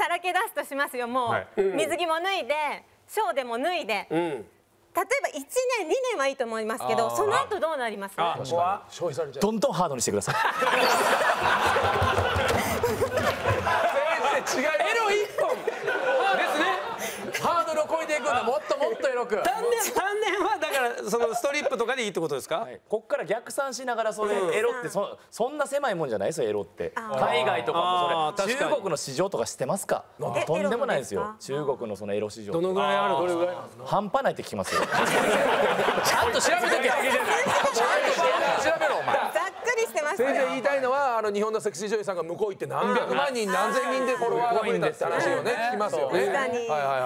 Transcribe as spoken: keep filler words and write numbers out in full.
さらけ出すとしますよ。もう水着も脱いでショーでも脱いで、例えばいちねんにねんはいいと思いますけど、その後どうなります？ ここは消費されちゃう。 どんどんハードにしてください。 違いエロ一本ですね。ハードルを超えていくんだ。もっともっとエロく。 丹念丹念はだからそのストリップとかでいいってことですか？ こっから逆算しながらそれエロってそそんな狭いもんじゃないですよエロって。海外とかもそれ中国の市場とか知ってますか？とんでもないですよ。中国のそのエロ市場。 どのぐらいある？ どれぐらいなんですか？ 半端ないって聞きますよ。 ちゃんと調べとけ。ちゃんと調べろお前。 ざっくりしてます。 先生言いたいのはあの日本のセクシー女優さんが向こう行って何百万人何千人でフォロワーが増えたって話をね聞きますよね。はいはい。